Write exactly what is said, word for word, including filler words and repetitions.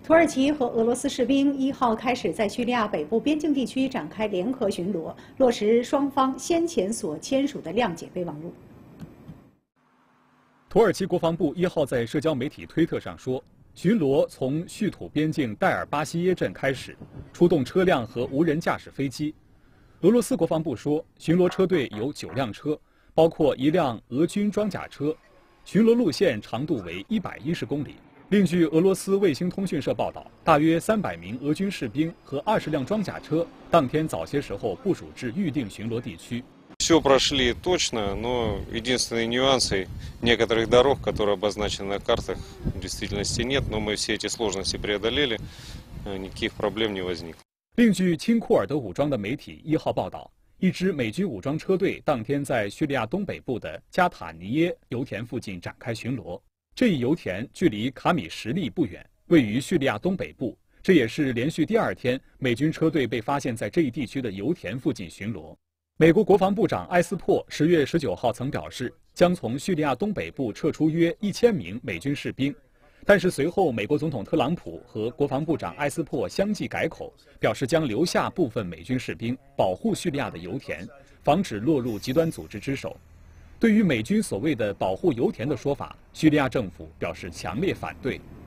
土耳其和俄罗斯士兵一号开始在叙利亚北部边境地区展开联合巡逻，落实双方先前所签署的谅解备忘录。 土耳其国防部一号在社交媒体推特上说，巡逻从叙土边境戴尔巴西耶镇开始，出动车辆和无人驾驶飞机。俄罗斯国防部说，巡逻车队有九辆车，包括一辆俄军装甲车，巡逻路线长度为一百一十公里。另据俄罗斯卫星通讯社报道，大约三百名俄军士兵和二十辆装甲车当天早些时候部署至预定巡逻地区。 Все прошли точно, но единственные нюансы некоторых дорог, которые обозначены на картах, в действительности нет, но мы все эти сложности преодолели, никаких проблем не возникло. 另据亲库尔德武装的媒体一号报道，一支美军武装车队当天在叙利亚东北部的加塔尼耶油田附近展开巡逻。这一油田距离卡米什利不远，位于叙利亚东北部。这也是连续第二天美军车队被发现在这一地区的油田附近巡逻。美国国防部长埃斯珀十月十九号曾表示，将从叙利亚东北部撤出约一千名美军士兵，但是随后美国总统特朗普和国防部长埃斯珀相继改口，表示将留下部分美军士兵保护叙利亚的油田，防止落入极端组织之手。对于美军所谓的保护油田的说法，叙利亚政府表示强烈反对。